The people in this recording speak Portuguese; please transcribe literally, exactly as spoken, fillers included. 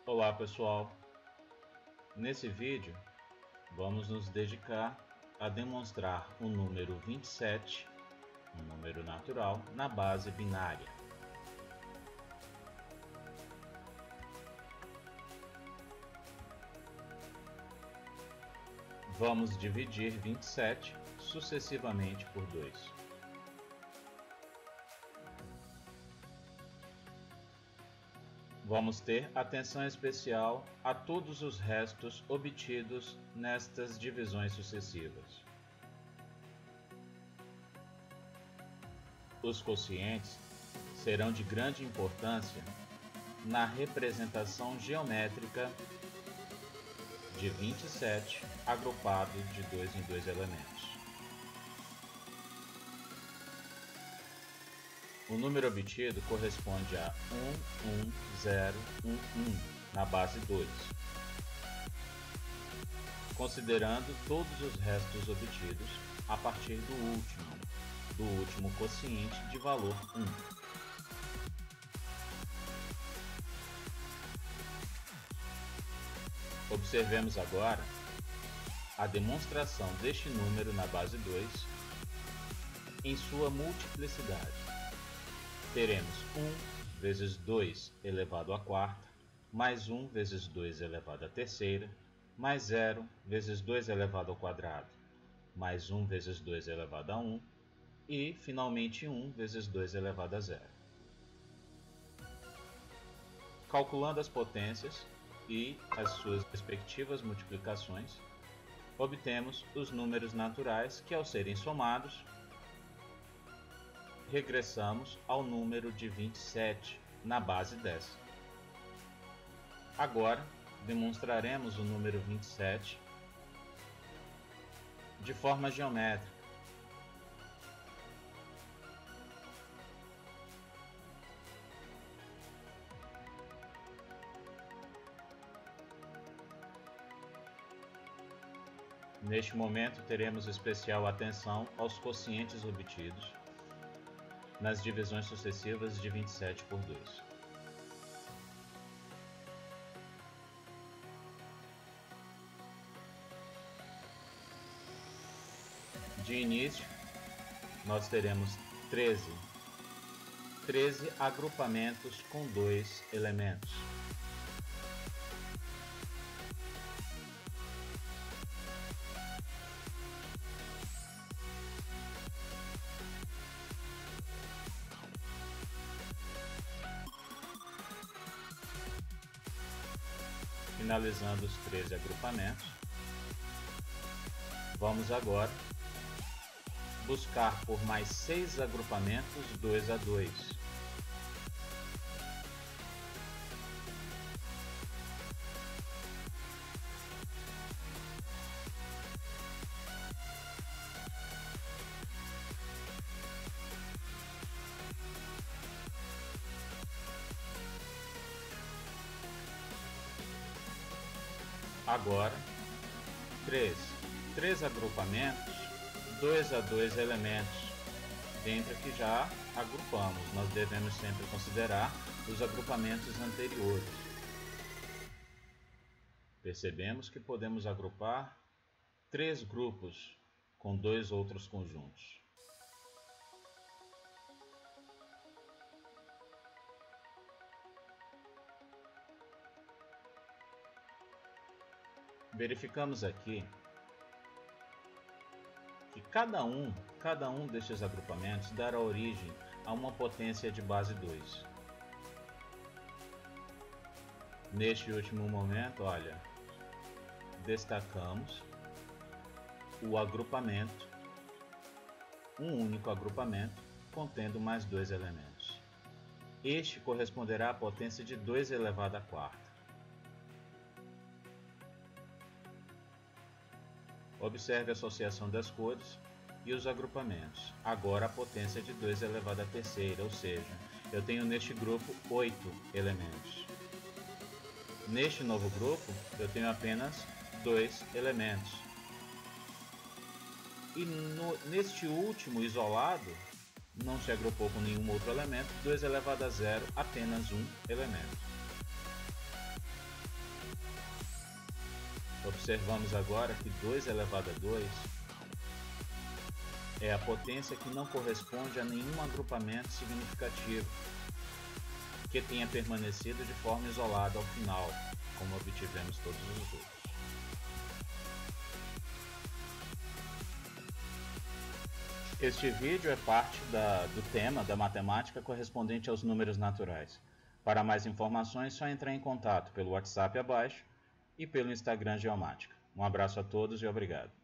Olá pessoal, nesse vídeo vamos nos dedicar a demonstrar o número vinte e sete, um número natural, na base binária. Vamos dividir vinte e sete sucessivamente por dois. Vamos ter atenção especial a todos os restos obtidos nestas divisões sucessivas. Os quocientes serão de grande importância na representação geométrica de vinte e sete agrupado de dois em dois elementos. O número obtido corresponde a um, um, zero, um, um na base dois, considerando todos os restos obtidos a partir do último, do último quociente de valor um. Observemos agora a demonstração deste número na base dois em sua multiplicidade. Teremos um vezes dois elevado à quarta, mais um vezes dois elevado à terceira, mais zero vezes dois elevado ao quadrado, mais um vezes dois elevado a um, e, finalmente, um vezes dois elevado a zero. Calculando as potências e as suas respectivas multiplicações, obtemos os números naturais que, ao serem somados, regressamos ao número de vinte e sete na base dez. Agora, demonstraremos o número vinte e sete de forma geométrica. Neste momento, teremos especial atenção aos quocientes obtidos nas divisões sucessivas de vinte e sete por dois. De início, nós teremos treze, treze agrupamentos com dois elementos. Finalizando os treze agrupamentos, vamos agora buscar por mais seis agrupamentos dois a dois. Agora, três, três agrupamentos, dois a dois elementos, dentre que já agrupamos. Nós devemos sempre considerar os agrupamentos anteriores. Percebemos que podemos agrupar três grupos com dois outros conjuntos. Verificamos aqui que cada um, cada um destes agrupamentos dará origem a uma potência de base dois. Neste último momento, olha, destacamos o agrupamento, um único agrupamento contendo mais dois elementos. Este corresponderá à potência de dois elevado à quarta. Observe a associação das cores e os agrupamentos. Agora a potência de dois elevado à terceira, ou seja, eu tenho neste grupo oito elementos. Neste novo grupo, eu tenho apenas dois elementos. E no, neste último isolado, não se agrupou com nenhum outro elemento, dois elevado a zero, apenas um elemento. Observamos agora que dois elevado a dois é a potência que não corresponde a nenhum agrupamento significativo que tenha permanecido de forma isolada ao final, como obtivemos todos os outros. Este vídeo é parte da, do tema da matemática correspondente aos números naturais. Para mais informações, é só entrar em contato pelo WhatsApp abaixo e pelo Instagram Geomática. Um abraço a todos e obrigado.